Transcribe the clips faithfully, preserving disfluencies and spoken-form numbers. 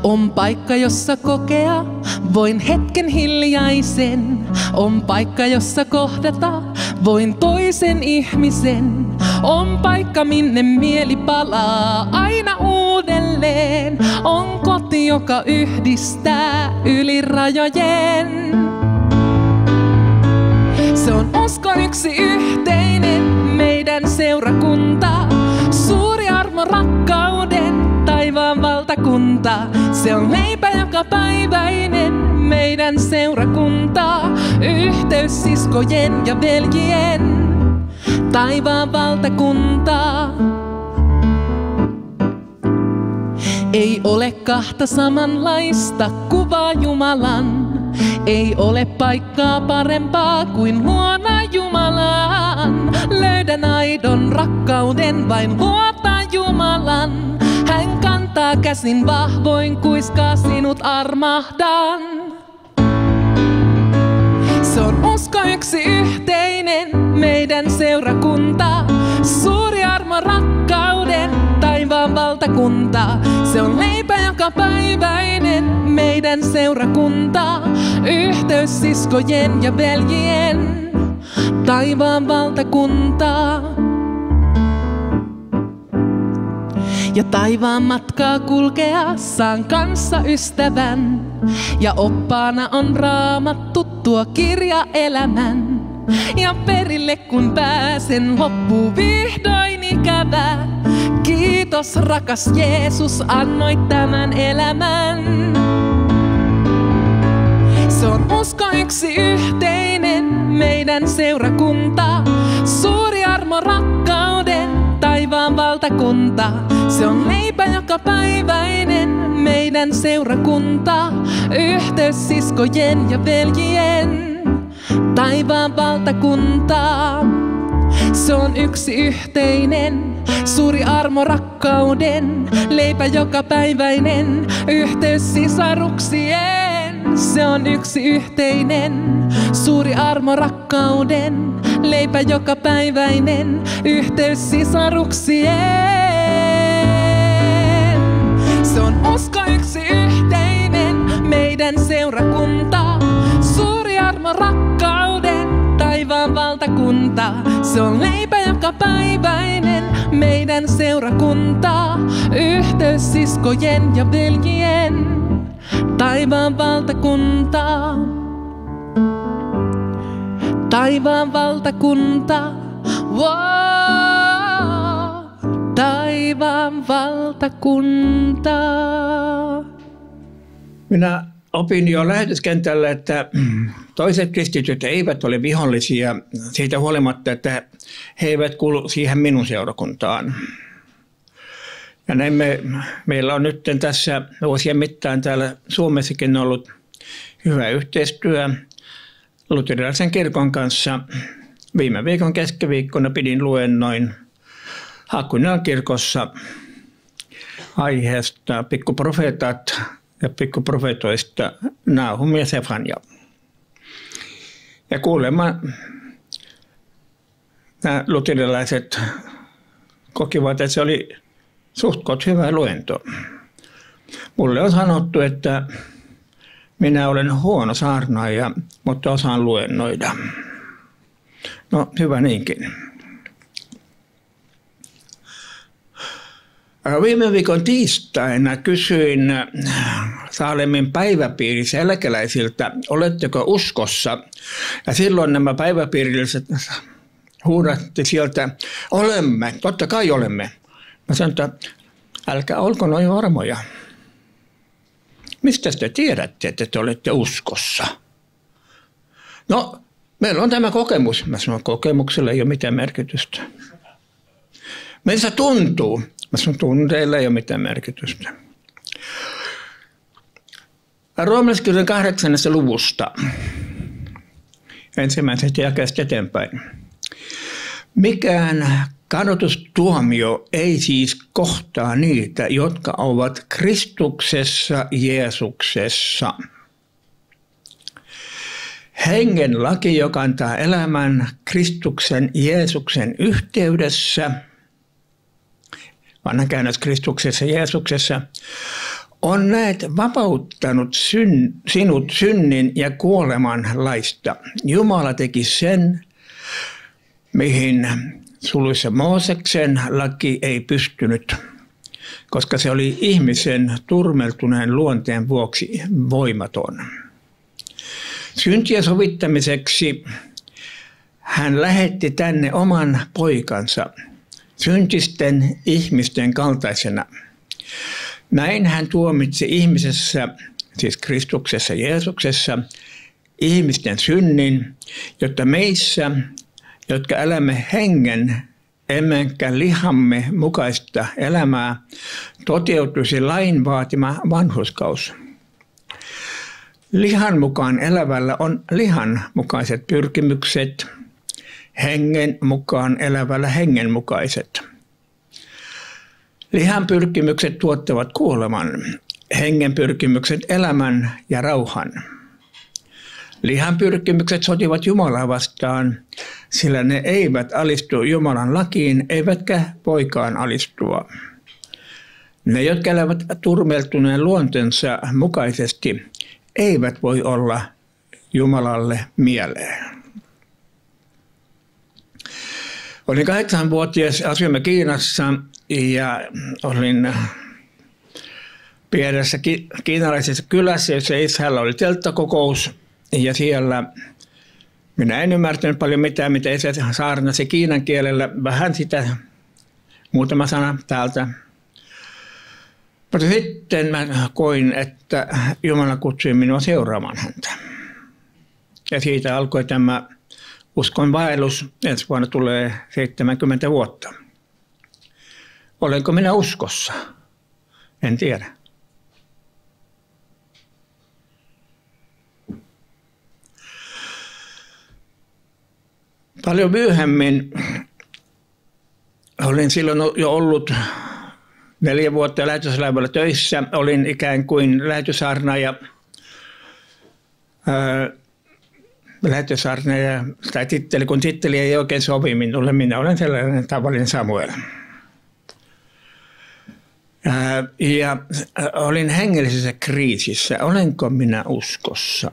On paikka, jossa kokea, voin hetken hiljaisen. On paikka, jossa kohdata, voin toisen ihmisen. On paikka, minne mieli palaa aina uudelleen. On koti, joka yhdistää yli rajojen. Se on uskon yksi yhteinen, meidän seurakunta. Suuri armo rakkauden, taivaan valtakunta. Se on leipä joka päiväinen, meidän seurakunta. Yhteys siskojen ja veljien, taivaan valtakunta. Ei ole kahta samanlaista kuvaa Jumalan. Ei ole paikkaa parempaa kuin luona Jumalan. Löydän aidon rakkauden, vain luota Jumalan. Hän kantaa käsin vahvoin, kuiskaa sinut armahdan. Se on usko yksi yhteinen, meidän seurakunta. Suuri armo rakkauden, taivaan valtakunta. Se on leipä joka päiväinen, meidän seurakunta. Yhteys siskojen ja veljien, taivaan valtakunta. Ja taivaan matkaa kulkea saan kanssa ystävän. Ja oppaana on Raamattu, tuo kirja elämän. Ja perille kun pääsen, loppuu vihdoin ikävä. Kiitos rakas Jeesus, annoit tämän elämän. Se on usko yksi yhteinen, meidän seurakunta. Suuri armo rakkauden, taivaan valtakunta. Se on leipä joka päiväinen, meidän seurakunta. Yhteys siskojen ja veljien, taivaan valtakunta. Se on yksi yhteinen, suuri armo rakkauden. Leipä joka päiväinen, yhteys sisaruksien. Se on yksi yhteinen, suuri armo rakkauden. Leipä joka päiväinen, yhteys sisaruksien. Se on usko yksi yhteinen, meidän seurakunta. Suuri armo rakkauden, taivaan valtakunta. Se on leipä joka päiväinen, meidän seurakunta. Yhteys siskojen ja veljien, taivaan valtakunta. Taivaan valtakunta, wow, taivaan valtakunta. Minä opin jo lähetyskentällä, että toiset kristityt eivät ole vihollisia siitä huolimatta, että he eivät kuulu siihen minun seurakuntaan. Ja näin me, meillä on nyt tässä vuosien mittaan täällä Suomessakin ollut hyvä yhteistyö luterilaisen kirkon kanssa. Viime viikon keskiviikkona pidin luennoin Hakunilan kirkossa aiheesta pikkuprofeetat ja pikkuprofetoista Nahum ja Sefania. Ja kuulemma nämä luterilaiset kokivat, että se oli suhtkot hyvä luento. Mulle on sanottu, että minä olen huono saarnaaja, mutta osaan luennoida. No, hyvä niinkin. Viime viikon tiistaina kysyin Saalemin päiväpiirissä eläkeläisiltä, oletteko uskossa? Ja silloin nämä päiväpiirilliset huudatti sieltä, olemme, totta kai olemme. Mä sanoin, että älkää olko noin varmoja. Mistä te tiedätte, että te olette uskossa? No, meillä on tämä kokemus. Mä sanon, kokemuksella ei ole mitään merkitystä. Meistä tuntuu. Mä sanon, tunteilla ei ole mitään merkitystä. Roomalaiskirjan kahdeksannesta luvusta. Ensimmäisestä jakeesta eteenpäin. Mikään kadotustuomio ei siis kohtaa niitä, jotka ovat Kristuksessa Jeesuksessa. Hengen laki, joka antaa elämän Kristuksen Jeesuksen yhteydessä, vanha käännös Kristuksessa Jeesuksessa, on näet vapauttanut syn, sinut synnin ja kuoleman laista. Jumala teki sen, mihin suluissa Mooseksen laki ei pystynyt, koska se oli ihmisen turmeltuneen luonteen vuoksi voimaton. Syntien sovittamiseksi hän lähetti tänne oman poikansa syntisten ihmisten kaltaisena. Näin hän tuomitsi ihmisessä, siis Kristuksessa Jeesuksessa, ihmisten synnin, jotta meissä, jotka elämme hengen, emmekä lihamme mukaista elämää, toteutuisi lain vaatima vanhurskaus. Lihan mukaan elävällä on lihan mukaiset pyrkimykset, hengen mukaan elävällä hengen mukaiset. Lihan pyrkimykset tuottavat kuoleman, hengen pyrkimykset elämän ja rauhan. Lihan pyrkimykset sotivat Jumalaa vastaan, sillä ne eivät alistu Jumalan lakiin, eivätkä poikaan alistua. Ne, jotka elävät turmeltuneen luonteensa mukaisesti, eivät voi olla Jumalalle mieleen. Olin kahdeksanvuotias, asuimme Kiinassa ja olin pienessä kiinalaisessa kylässä, jossa isällä oli telttakokous. Ja siellä minä en ymmärtänyt paljon mitään, mitä isä saarnasi kiinan kielellä. Vähän sitä, muutama sana täältä. Mutta sitten mä koin, että Jumala kutsui minua seuraamaan häntä. Ja siitä alkoi tämä uskon vaellus. Ensi vuonna tulee seitsemänkymmentä vuotta. Olenko minä uskossa? En tiedä. Paljon myöhemmin olin silloin jo ollut neljä vuotta lähetyslaivalla töissä. Olin ikään kuin lähetyssaarnaaja, lähetyssaarnaaja tai titteli, kun titteli ei oikein sovi minulle. Minä olen sellainen tavallinen Samuel. Ja olin hengellisessä kriisissä. Olenko minä uskossa?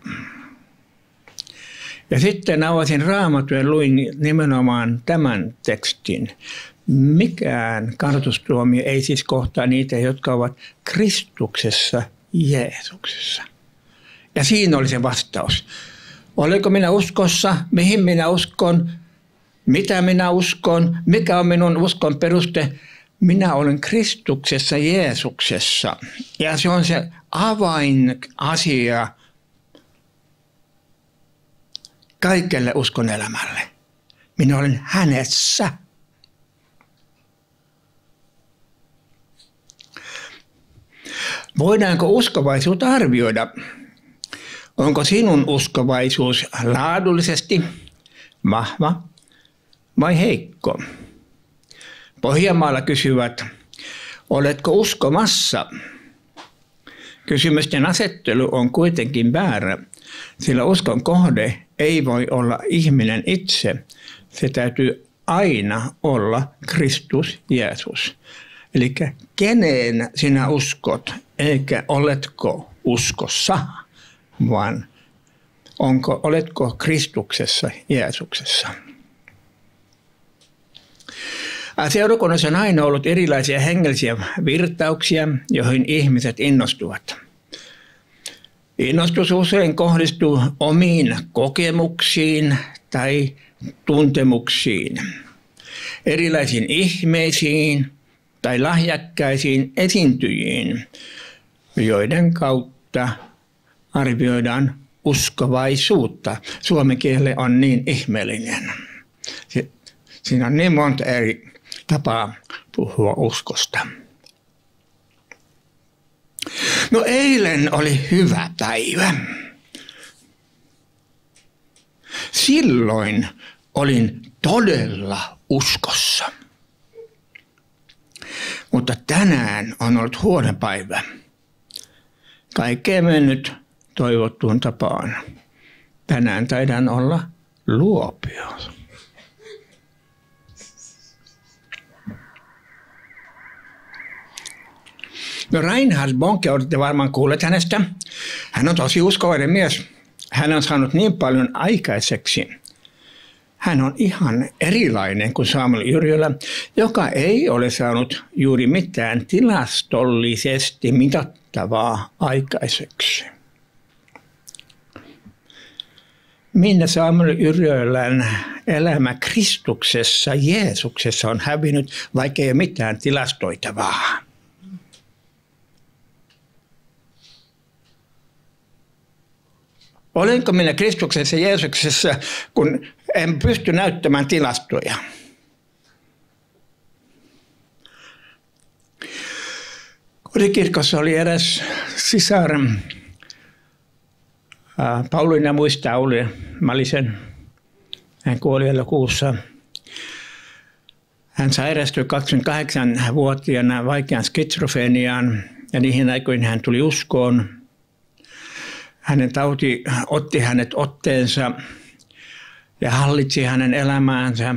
Ja sitten avasin Raamatun ja luin nimenomaan tämän tekstin. Mikään kartustuomio ei siis kohtaa niitä, jotka ovat Kristuksessa Jeesuksessa. Ja siinä oli se vastaus. Olenko minä uskossa? Mihin minä uskon? Mitä minä uskon? Mikä on minun uskon peruste? Minä olen Kristuksessa Jeesuksessa. Ja se on se avainasia kaikelle uskon elämälle. Minä olen hänessä. Voidaanko uskovaisuutta arvioida? Onko sinun uskovaisuus laadullisesti vahva vai heikko? Pohjanmaalla kysyvät, oletko uskomassa? Kysymysten asettelu on kuitenkin väärä, sillä uskon kohde ei voi olla ihminen itse. Se täytyy aina olla Kristus Jeesus. Eli keneen sinä uskot, eikä oletko uskossa, vaan onko, oletko Kristuksessa Jeesuksessa. Seurakunnassa on aina ollut erilaisia hengellisiä virtauksia, joihin ihmiset innostuvat. Innostus usein kohdistuu omiin kokemuksiin tai tuntemuksiin, erilaisiin ihmeisiin tai lahjakkaisiin esiintyjiin, joiden kautta arvioidaan uskovaisuutta. Suomen kieli on niin ihmeellinen. Siinä on niin monta eri tapaa puhua uskosta. No eilen oli hyvä päivä. Silloin olin todella uskossa. Mutta tänään on ollut huono päivä. Kaikkea mennyt toivottuun tapaan. Tänään taidan olla luopio. No Reinhard Bonke, olette varmaan kuulleet hänestä. Hän on tosi uskovainen mies. Hän on saanut niin paljon aikaiseksi. Hän on ihan erilainen kuin Samuel Yrjölä, joka ei ole saanut juuri mitään tilastollisesti mitattavaa aikaiseksi. Minne Samuel Yrjölän elämä Kristuksessa, Jeesuksessa on hävinnyt, vaikka ei ole mitään tilastoitavaa. Olenko minä Kristuksessa, Jeesuksessa, kun en pysty näyttämään tilastoja? Kotikirkossa oli eräs sisar, Pauliina muistaa Olli Malisen. Hän kuoli elokuussa. Hän sairastui kaksikymmentäkahdeksanvuotiaana vaikeaan skitsofreniaan ja niihin aikoihin hän tuli uskoon. Hänen tauti otti hänet otteensa ja hallitsi hänen elämäänsä.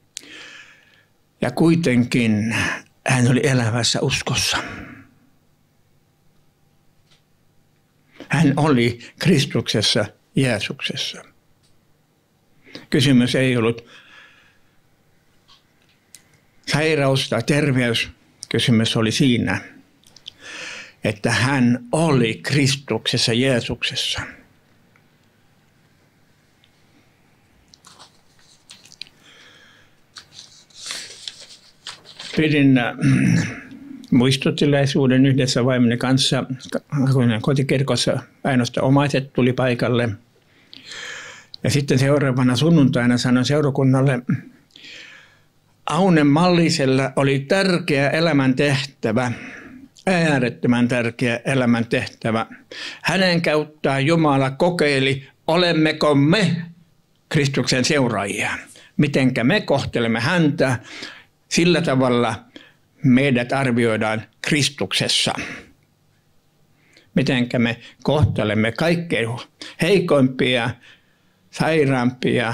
Ja kuitenkin hän oli elävässä uskossa. Hän oli Kristuksessa, Jeesuksessa. Kysymys ei ollut sairaus tai terveys. Kysymys oli siinä, että hän oli Kristuksessa, Jeesuksessa. Pidin muistotilaisuuden yhdessä vaimoni kanssa, kun kotikirkossa ainoastaan omaiset tuli paikalle. Ja sitten seuraavana sunnuntaina sanoin seurakunnalle, Aune Mallisella oli tärkeä elämäntehtävä, äärettömän tärkeä elämäntehtävä. Hänen käyttää Jumala kokeili, olemmeko me Kristuksen seuraajia. Mitenkä me kohtelemme häntä, sillä tavalla meidät arvioidaan Kristuksessa. Mitenkä me kohtelemme kaikkein heikoimpia, sairaampia,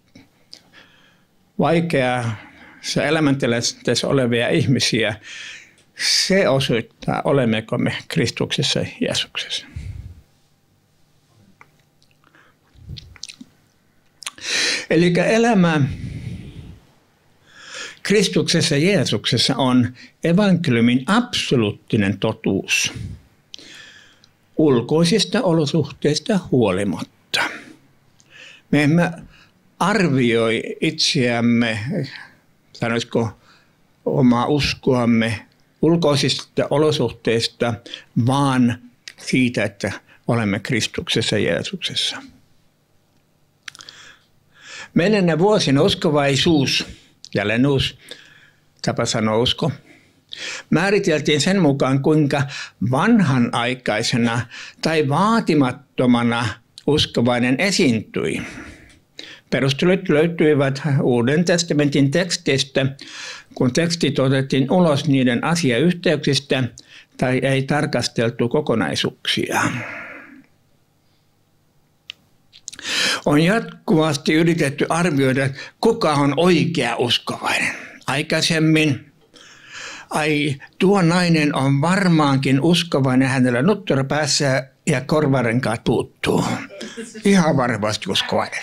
vaikeassa elämäntilanteessa olevia ihmisiä. Se osoittaa, olemmeko me Kristuksessa, Jeesuksessa. Eli elämä Kristuksessa, Jeesuksessa on evankeliumin absoluuttinen totuus ulkoisista olosuhteista huolimatta. Me emme arvioi itseämme, sanoisiko omaa uskoamme ulkoisista olosuhteista, vaan siitä, että olemme Kristuksessa, Jeesuksessa. Menneenä vuosina uskovaisuus, jälleen uusi tapa sanoa usko, määriteltiin sen mukaan, kuinka vanhanaikaisena tai vaatimattomana uskovainen esiintyi. Perustelut löytyivät Uuden testamentin tekstistä, kun tekstit otettiin ulos niiden asiayhteyksistä tai ei tarkasteltu kokonaisuuksia. On jatkuvasti yritetty arvioida, kuka on oikea uskovainen. Aikaisemmin, ai tuo nainen on varmaankin uskovainen, hänellä nuttara päässä ja korvarenkaat puuttuu. Ihan varmasti uskovainen.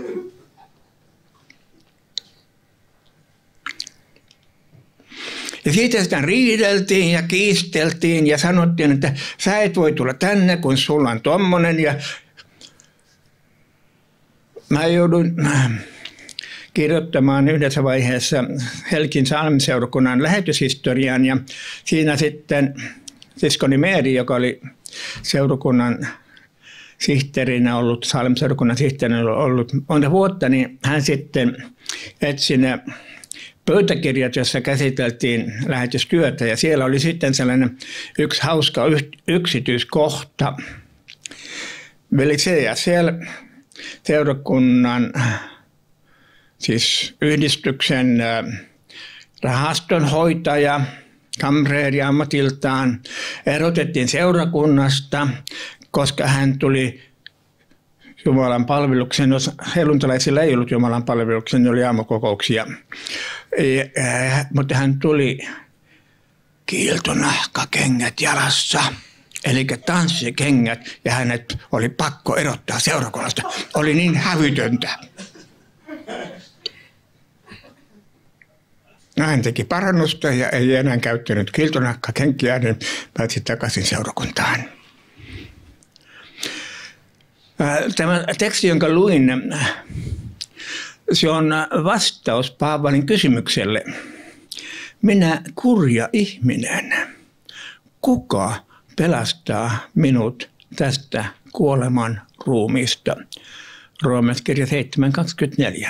Ja siitä sitä riideltiin ja kiisteltiin ja sanottiin, että sä et voi tulla tänne, kun sulla on tommonen. Ja mä joudun kirjoittamaan yhdessä vaiheessa Helkin Salmiseurakunnan lähetyshistorian ja siinä sitten siskoni Meeri, joka oli seurakunnan sihteerinä ollut, Salmiseurakunnan sihteerinä ollut monta vuotta, niin hän sitten etsi ne pöytäkirjat, jossa käsiteltiin lähetystyötä ja siellä oli sitten sellainen yksi hauska yksityiskohta. Eli se ja siellä seurakunnan, siis yhdistyksen rahastonhoitaja, kamreeri ammatiltaan, erotettiin seurakunnasta, koska hän tuli Jumalan palveluksen, helluntalaisilla ei ollut Jumalan palveluksen, ne oli aamukokouksia, e, äh, mutta hän tuli kiiltonahkakengät jalassa, eli tanssikengät, ja hänet oli pakko erottaa seurakunnasta. Oli niin hävytöntä. Hän teki parannusta ja ei enää käyttänyt kiiltonahkakenkiä, niin pääsi takaisin seurakuntaan. Tämä teksti, jonka luin, se on vastaus Paavalin kysymykselle. Minä kurja ihminen, kuka pelastaa minut tästä kuoleman ruumiista? Roomalaiskirja seitsemän kaksikymmentäneljä.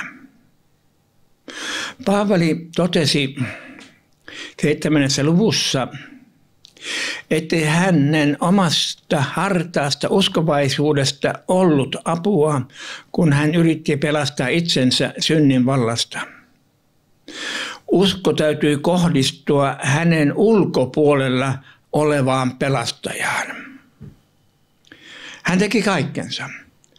Paavali totesi seitsemännessä luvussa, ettei hänen omasta hartaasta uskovaisuudesta ollut apua, kun hän yritti pelastaa itsensä synnin vallasta. Usko täytyy kohdistua hänen ulkopuolella olevaan pelastajaan. Hän teki kaikkensa.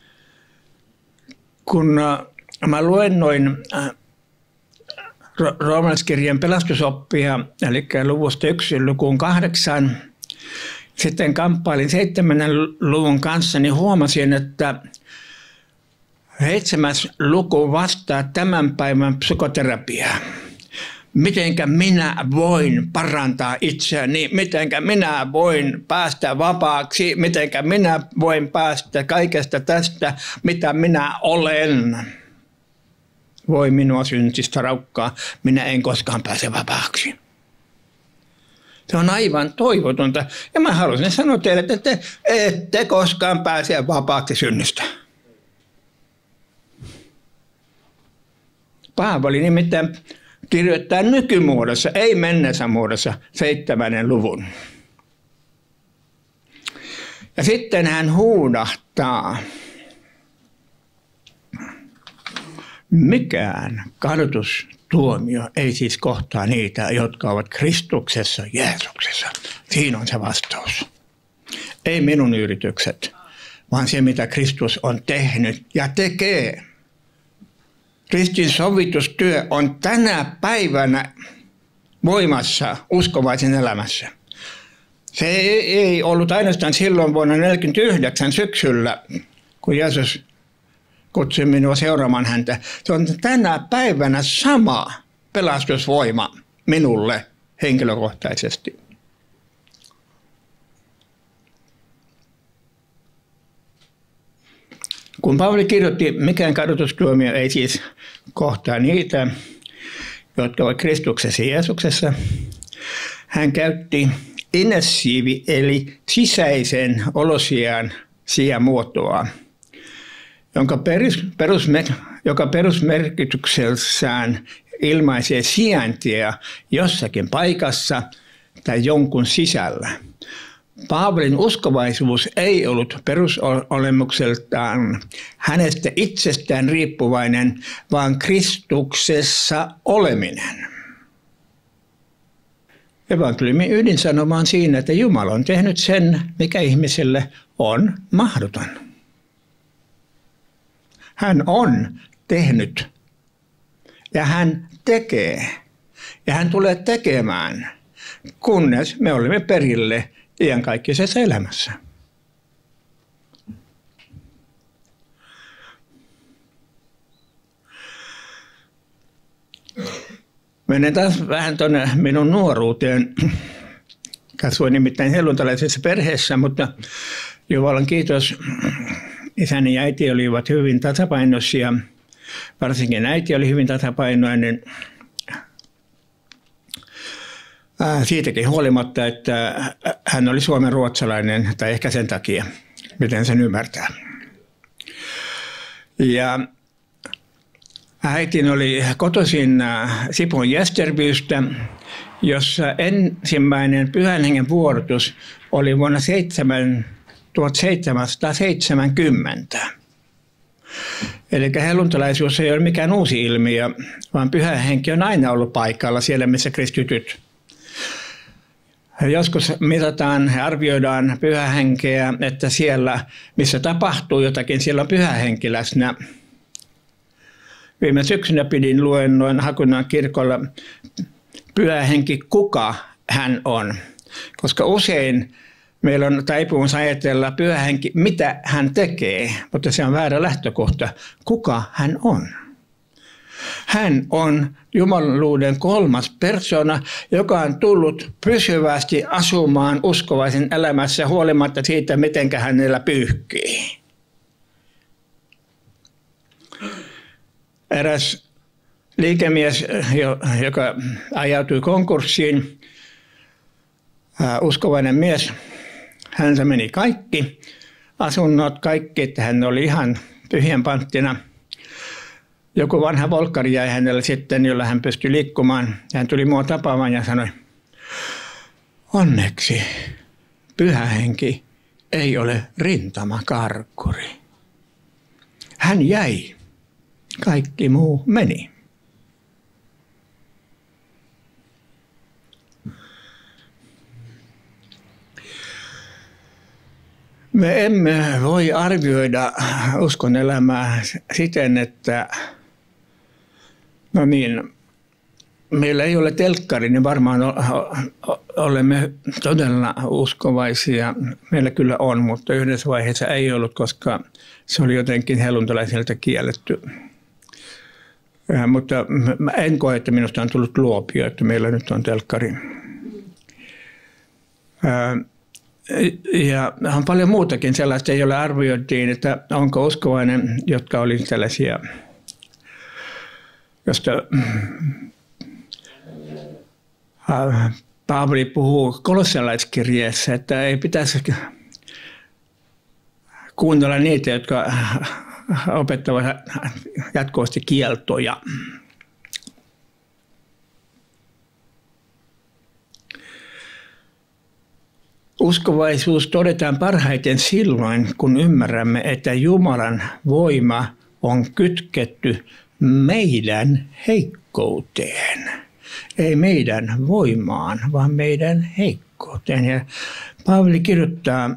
Kun mä luennoin roomalaiskirjan pelastusoppia, eli luvusta yksi lukuun kahdeksan, sitten kamppailin seitsemännen luvun kanssa, niin huomasin, että seitsemäs luku vastaa tämän päivän psykoterapiaa. Mitenkä minä voin parantaa itseäni, mitenkä minä voin päästä vapaaksi, mitenkä minä voin päästä kaikesta tästä, mitä minä olen. Voi minua syntistä raukkaa, minä en koskaan pääse vapaaksi. Se on aivan toivotonta. Ja mä haluaisin sanoa teille, että te ette koskaan pääse vapaaksi synnistä. Paavali nimittäin kirjoittaa nykymuodossa, ei menneessä muodossa, seitsemännen luvun. Ja sitten hän huudahtaa. Mikään kadotustuomio ei siis kohtaa niitä, jotka ovat Kristuksessa, Jeesuksessa. Siinä on se vastaus. Ei minun yritykset, vaan se, mitä Kristus on tehnyt ja tekee. Kristin sovitustyö on tänä päivänä voimassa uskovaisen elämässä. Se ei ollut ainoastaan silloin vuonna tuhatyhdeksänsataaneljäkymmentäyhdeksän syksyllä, kun Jeesus kutsui minua seuraamaan häntä. Se on tänä päivänä sama pelastusvoima minulle henkilökohtaisesti. Kun Paavali kirjoitti, mikään kadotustuomio ei siis kohtaa niitä, jotka ovat Kristuksessa ja Jeesuksessa, hän käytti inessiivi eli sisäisen olosian sijamuotoa, jonka, perus, perusmer, joka perusmerkityksessään ilmaisee sijaintia jossakin paikassa tai jonkun sisällä. Paavalin uskovaisuus ei ollut perusolemukseltaan hänestä itsestään riippuvainen, vaan Kristuksessa oleminen. Evankeliumin ydinsanoma on siinä, että Jumala on tehnyt sen, mikä ihmiselle on mahdoton. Hän on tehnyt ja hän tekee ja hän tulee tekemään, kunnes me olemme perille iankaikkisessa elämässä. Menen taas vähän tuonne minun nuoruuteen. Kasvoin nimittäin helluntalaisessa perheessä, mutta Jumalan kiitos, isäni ja äiti olivat hyvin tasapainoisia. Varsinkin äiti oli hyvin tasapainoinen. Siitäkin huolimatta, että hän oli suomen ruotsalainen, tai ehkä sen takia, miten sen ymmärtää. Ja äitini oli kotoisin Sipon Jästerbystä, jossa ensimmäinen Pyhän Hengen vuorotus oli vuonna tuhatseitsemänsataaseitsemänkymmentä. Eli helluntalaisuus ei ole mikään uusi ilmiö, vaan Pyhä Henki on aina ollut paikalla siellä, missä kristityt. Joskus mitataan ja arvioidaan Pyhää Henkeä, että siellä, missä tapahtuu jotakin, siellä on Pyhä Henki läsnä. Viime syksynä pidin luennoin Hakunnan kirkolla Pyhä Henki, kuka hän on. Koska usein meillä on taipumus ajatella Pyhä Henki, mitä hän tekee, mutta se on väärä lähtökohta. Kuka hän on? Hän on jumaluuden kolmas persona, joka on tullut pysyvästi asumaan uskovaisen elämässä huolimatta siitä, miten hänellä pyyhkii. Eräs liikemies, joka ajautui konkurssiin, uskovainen mies, häntä meni kaikki, asunnot kaikki, että hän oli ihan tyhjän panttina. Joku vanha volkkari jäi hänelle sitten, jolla hän pystyi liikkumaan. Hän tuli mua tapaamaan ja sanoi, onneksi Pyhä Henki ei ole rintamakarkkuri. Hän jäi, kaikki muu meni. Me emme voi arvioida uskon elämää siten, että no niin, meillä ei ole telkkari, niin varmaan olemme todella uskovaisia. Meillä kyllä on, mutta yhdessä vaiheessa ei ollut, koska se oli jotenkin helluntalaisilta kielletty. Ja, mutta mä en koe, että minusta on tullut luopio, että meillä nyt on telkkari. Ja on paljon muutakin sellaista, jolle arvioitiin, että onko uskovainen, jotka oli tällaisia, josta Paavali puhuu kolossalaiskirjeessä, että ei pitäisi kuunnella niitä, jotka opettavat jatkuvasti kieltoja. Uskovaisuus todetaan parhaiten silloin, kun ymmärrämme, että Jumalan voima on kytketty meidän heikkouteen. Ei meidän voimaan, vaan meidän heikkouteen. Ja Paavali kirjoittaa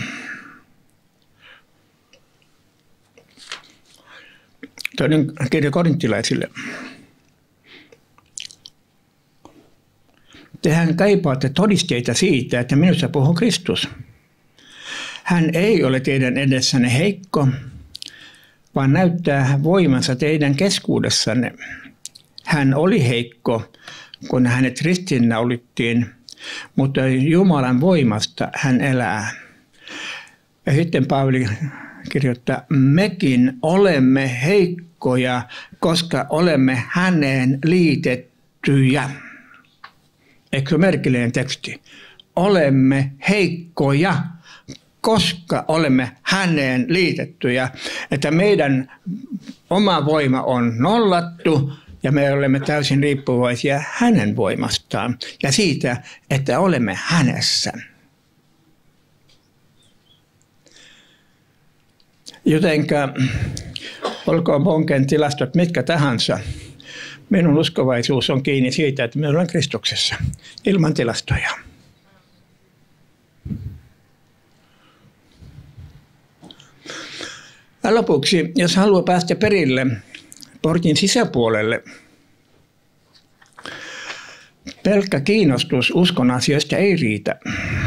toinen kirja korinttilaisille. Tehän kaipaatte todisteita siitä, että minussa puhuu Kristus. Hän ei ole teidän edessänne heikko, vaan näyttää voimansa teidän keskuudessanne. Hän oli heikko, kun hänet ristiinnaulittiin, mutta Jumalan voimasta hän elää. Ja sitten Paavali kirjoittaa, mekin olemme heikkoja, koska olemme häneen liitettyjä. Eikö se merkillinen teksti? Olemme heikkoja, koska olemme häneen liitettyjä. Että meidän oma voima on nollattu ja me olemme täysin riippuvaisia hänen voimastaan ja siitä, että olemme hänessä. Jotenka olkoon Bonken tilastot mitkä tahansa. Minun uskovaisuus on kiinni siitä, että minä olen Kristuksessa, ilman tilastoja. Ja lopuksi, jos haluaa päästä perille portin sisäpuolelle, pelkkä kiinnostus uskon asioista ei riitä.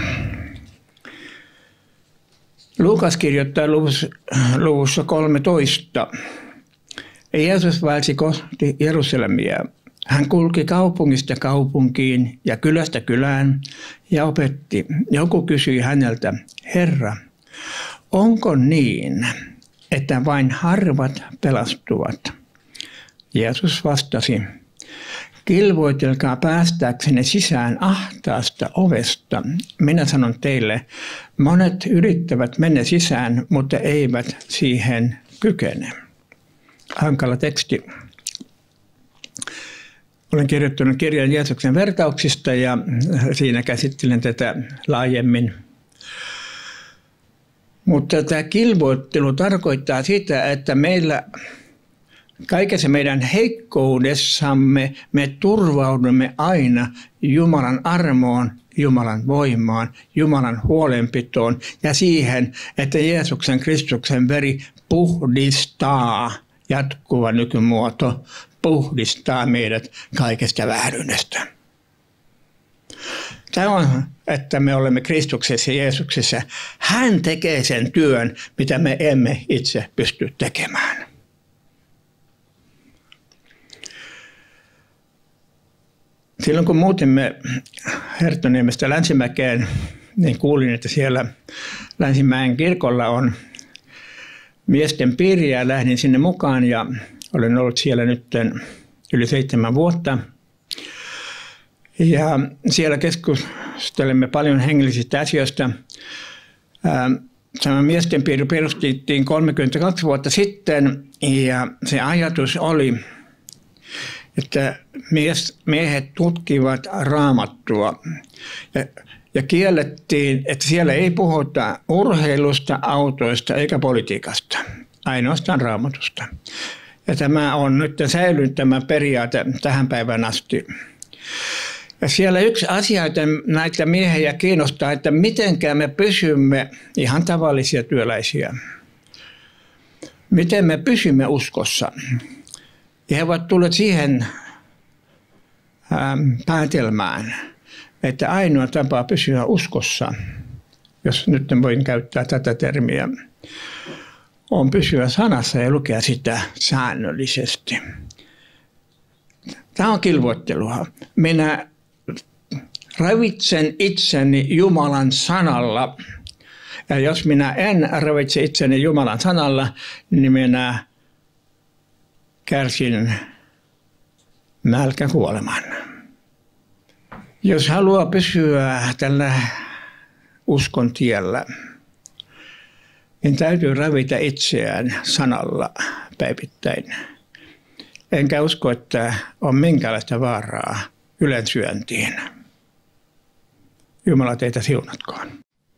Luukas kirjoittaa luvussa kolmetoista. Jeesus vaelsi kohti Jerusalemia. Hän kulki kaupungista kaupunkiin ja kylästä kylään ja opetti. Joku kysyi häneltä, Herra, onko niin, että vain harvat pelastuvat? Jeesus vastasi, kilvoitelkaa päästääksenne sisään ahtaasta ovesta. Minä sanon teille, monet yrittävät mennä sisään, mutta eivät siihen kykene. Hankala teksti. Olen kirjoittanut kirjan Jeesuksen vertauksista ja siinä käsittelen tätä laajemmin. Mutta tämä kilvoittelu tarkoittaa sitä, että meillä kaikessa meidän heikkoudessamme me turvaudumme aina Jumalan armoon, Jumalan voimaan, Jumalan huolenpitoon ja siihen, että Jeesuksen Kristuksen veri puhdistaa, jatkuva nykymuoto, puhdistaa meidät kaikesta vääryydestä. Tämä on, että me olemme Kristuksessa ja Jeesuksessa. Hän tekee sen työn, mitä me emme itse pysty tekemään. Silloin kun muutimme Herttoniemestä Länsimäkeen, niin kuulin, että siellä Länsimäen kirkolla on miesten piiri ja lähdin sinne mukaan ja olen ollut siellä nyt yli seitsemän vuotta. Ja siellä keskustelemme paljon hengellisistä asioista. Tämä miesten piiri perustettiin kolmekymmentäkaksi vuotta sitten ja se ajatus oli, että mies, miehet tutkivat Raamattua ja, ja kiellettiin, että siellä ei puhuta urheilusta, autoista eikä politiikasta, ainoastaan Raamatusta. Ja tämä on nyt säilynyt tämä periaate tähän päivään asti. Ja siellä yksi asia, että näitä miehiä kiinnostaa, että miten me pysymme ihan tavallisia työläisiä. Miten me pysymme uskossa. Ja he ovat tulleet siihen ähm, päätelmään, että ainoa tapa pysyä uskossa, jos nyt voin käyttää tätä termiä, on pysyä sanassa ja lukea sitä säännöllisesti. Tämä on kilvoittelua. Minä ravitsen itseni Jumalan sanalla. Ja jos minä en ravitse itseni Jumalan sanalla, niin minä kärsin nälkäkuoleman. Jos haluaa pysyä tällä uskon tiellä, niin täytyy ravita itseään sanalla päivittäin. Enkä usko, että on minkäänlaista vaaraa ylensyöntiin. Jumala teitä siunatkoon.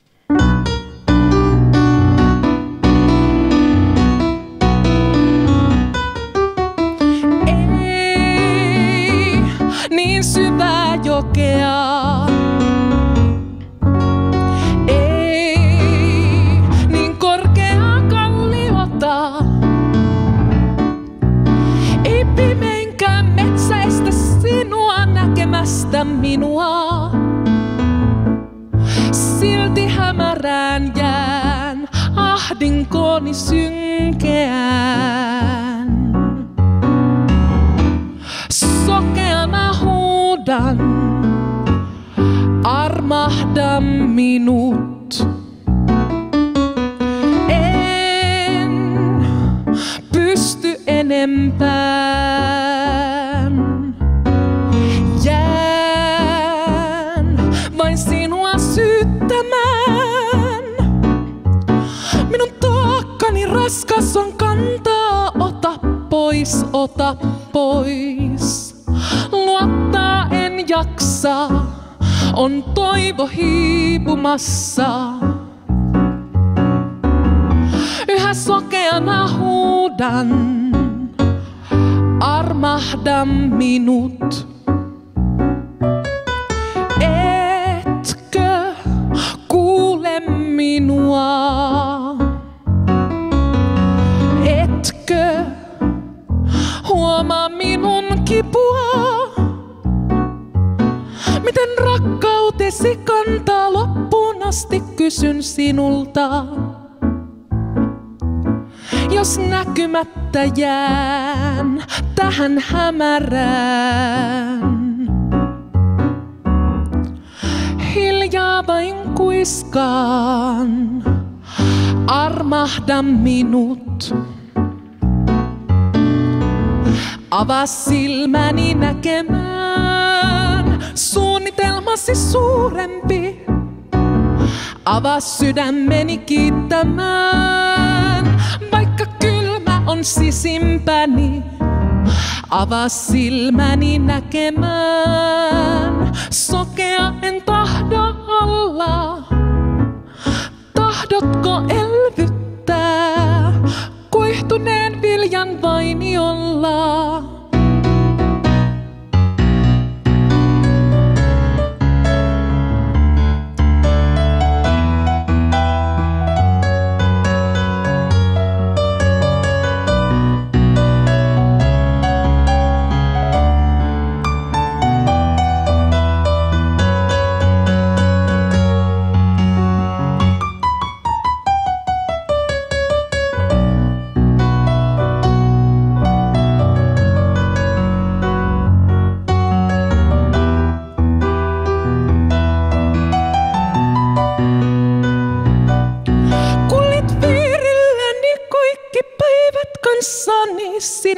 Ei niin syvää jokea. Ei niin korkeaa kalliota. Ei pimeinkään metsäistä sinua näkemästä minua. Silti hämärään jään ahdinkooni synkeään. Sokeana huudan, armahda minut. En pysty enempään. Jään vain sinua syyttämään. Minun taakkani raskas on kantaa, ota pois, ota pois. Luottaa en jaksa, on toivo hiipumassa. Yhä sokeana huudan, armahda minut. Etkö kuule minua? Etkö huomaa minun kipua? Miten rakkautesi kantaa loppuun asti, kysyn sinulta. Jos näkymättä jään tähän hämärään, hiljaa vain kuiskaan, armahda minut. Avaa silmäni näkemään suunnitelmasi suurempi. Avaa sydämeni kiittämään, vaikka kylmä on sisimpäni. Avaa silmäni näkemään, sokea en tahdo olla. Tahdotko elvyttää kuihtuneen viljan vainiolla?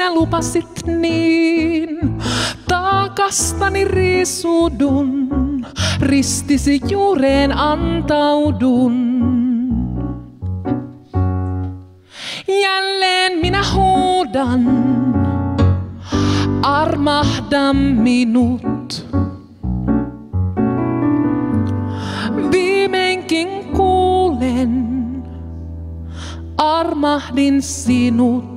sinä lupasit niin. Taakastani riisudun, ristisi juureen antaudun. Jälleen minä huudan, armahda minut. Viimeinkin kuulen, armahdin sinut.